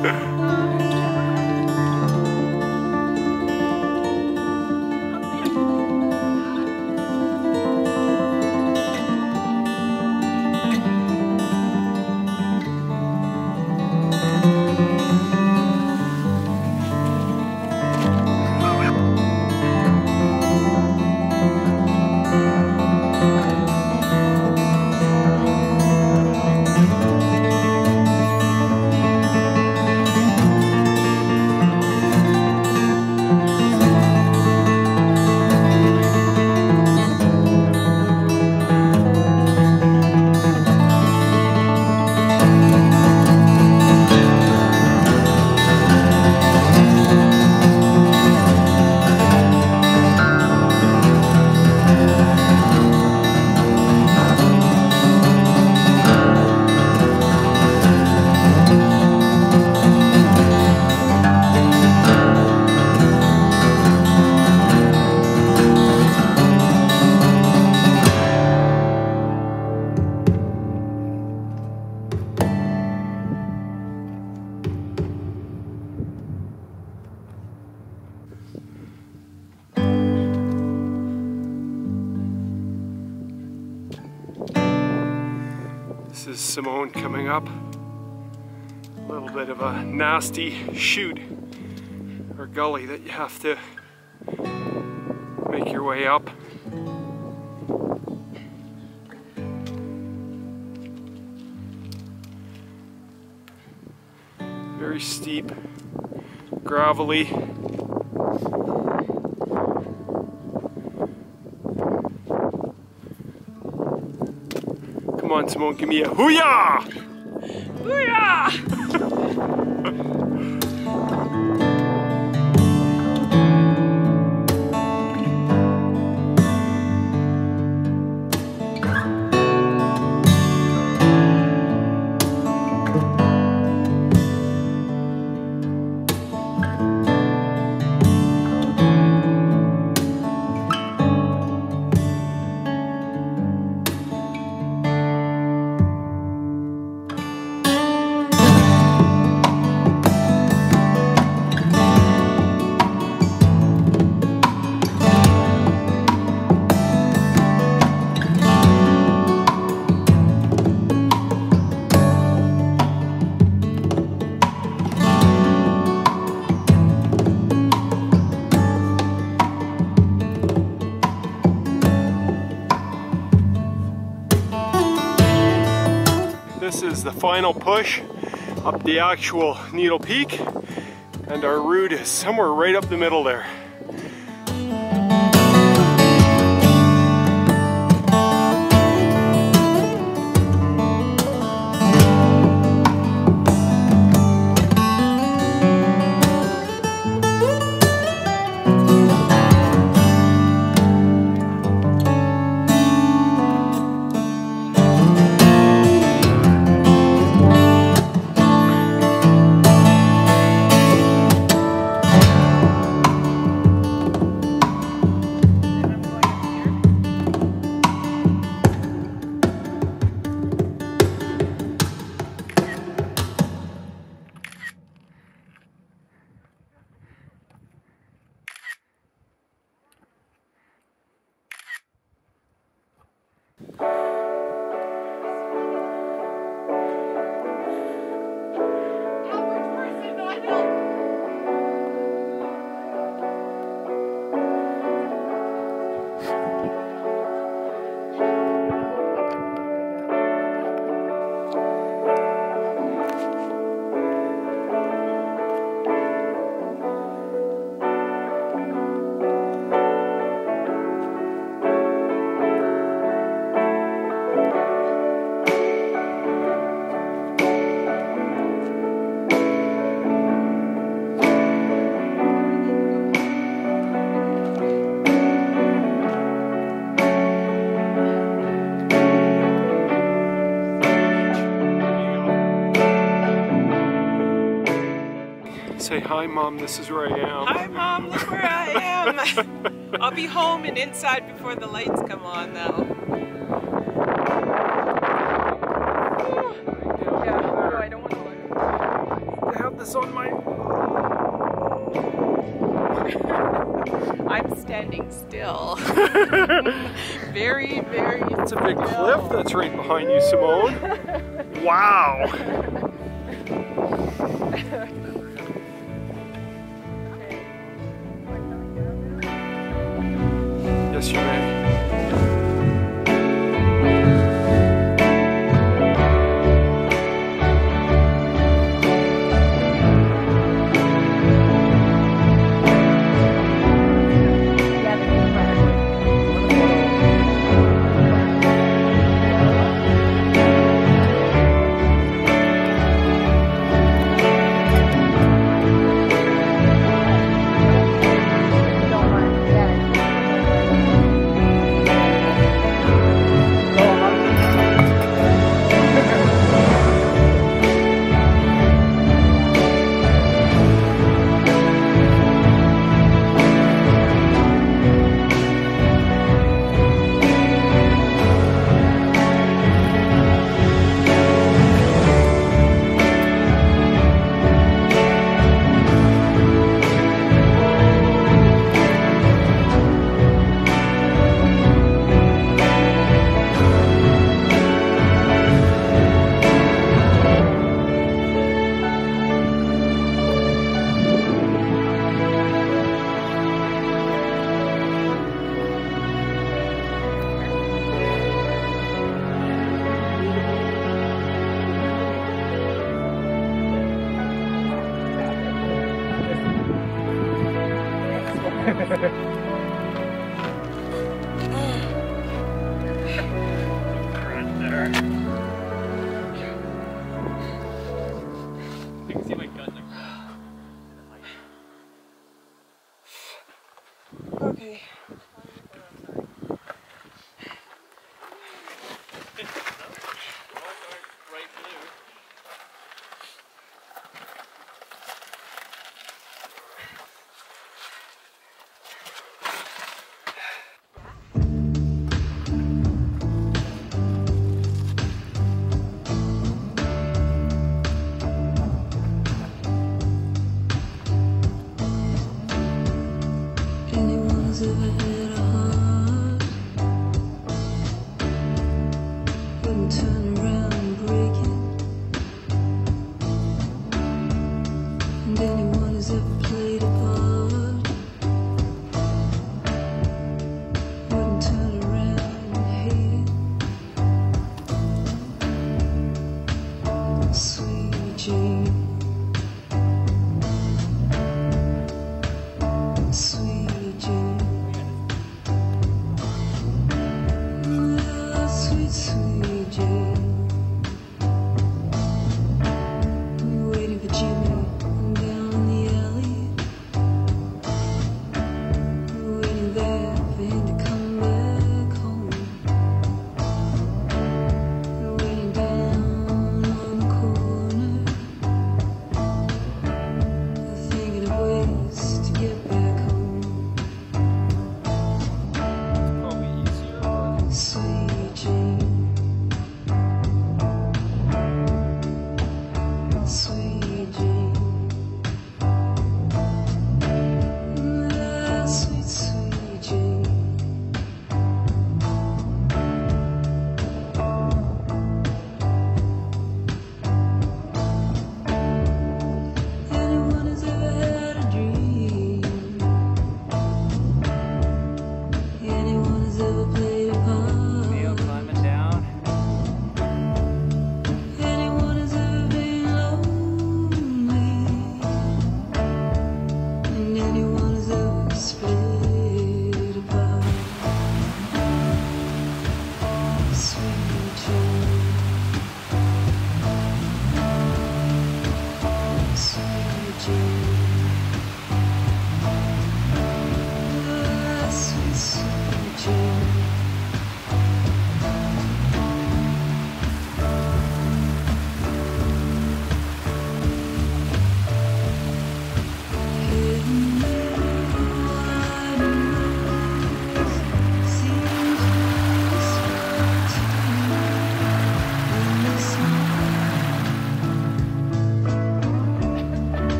This is Simone coming up. A little bit of a nasty chute or gully that you have to make your way up. Very steep, gravelly. Come on, Simone, give me a hoo-yah! Hoo-yah! This is the final push up the actual Needle Peak, and our route is somewhere right up the middle there. Say hi, Mom, this is where I am. Hi, Mom, look where I am. I'll be home and inside before the lights come on now. Yeah, I don't want to look. They have this on my... I'm standing still. Very, very It's a big cliff that's right behind you, Simone. Wow. Yes, you may. Right there. You can see my gut in the ground. Okay. Bright blue. Anyone's ever had a heart wouldn't turn around and break it. And anyone who's ever played a part wouldn't turn around and hate it. Sweet Jane, sweet Jane. Sweet, sweet Jane. We were waiting for Jimmy down in the alley. We were waiting there for him to come back home. We were waiting down on the corner.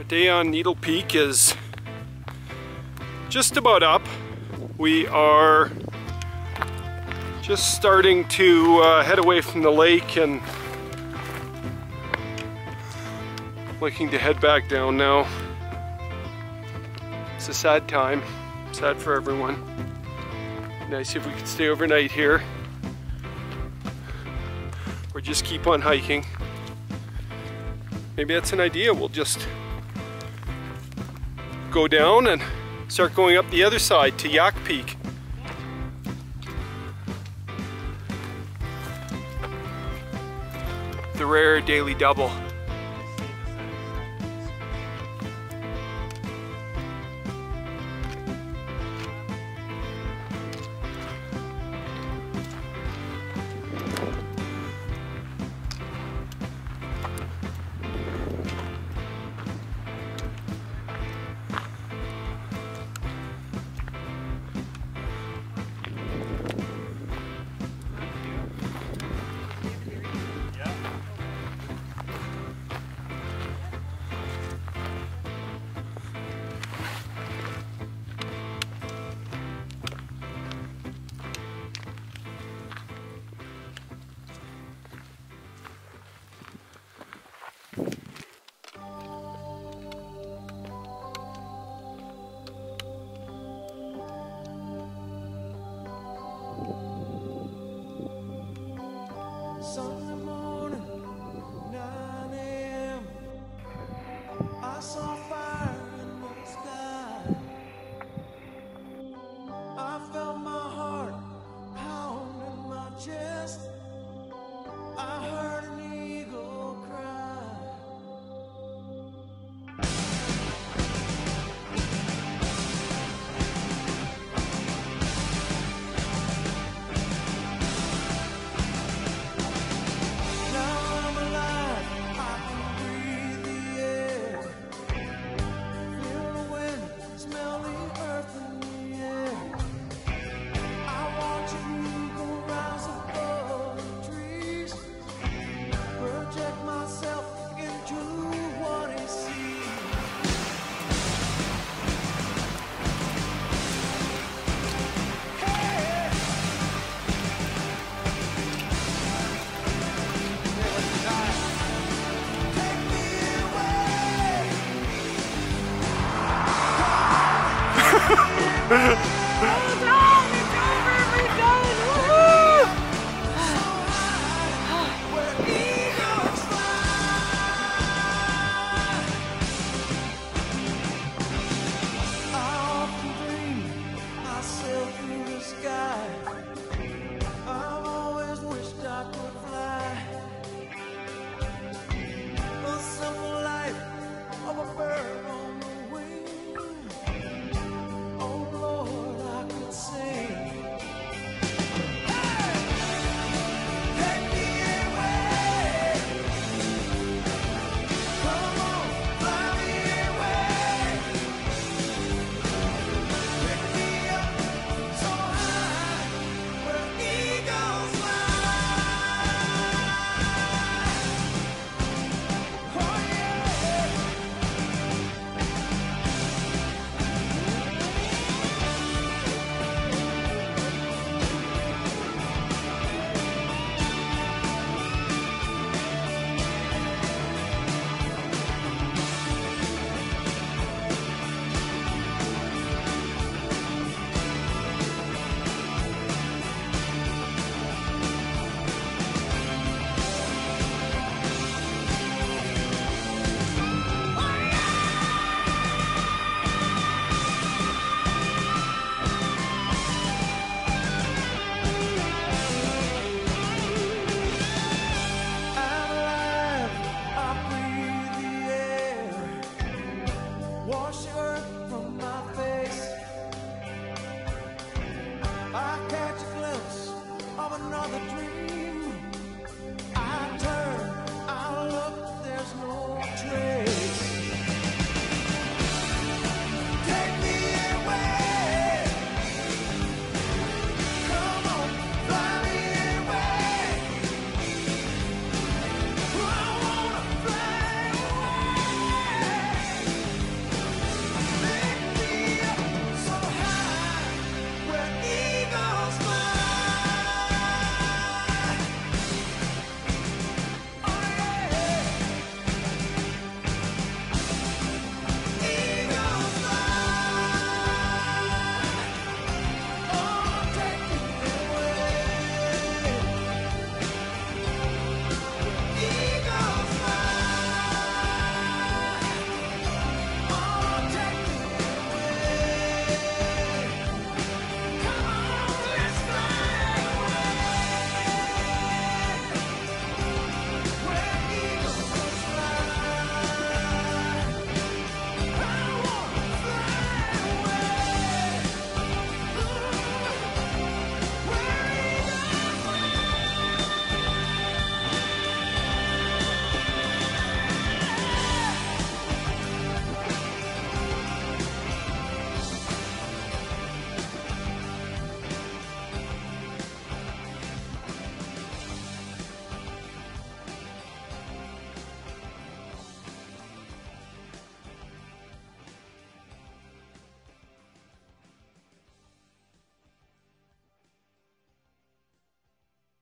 day on Needle Peak is just about up. We are just starting to head away from the lake and looking to head back down now. It's a sad time, sad for everyone. Nice if we could stay overnight here or just keep on hiking. Maybe that's an idea. We'll just go down and start going up the other side to Yak Peak. The rare daily double. Sunday morning, 9 a.m. I saw fire in the sky. I felt my heart pound in my chest. I heard an eagle cry. Ha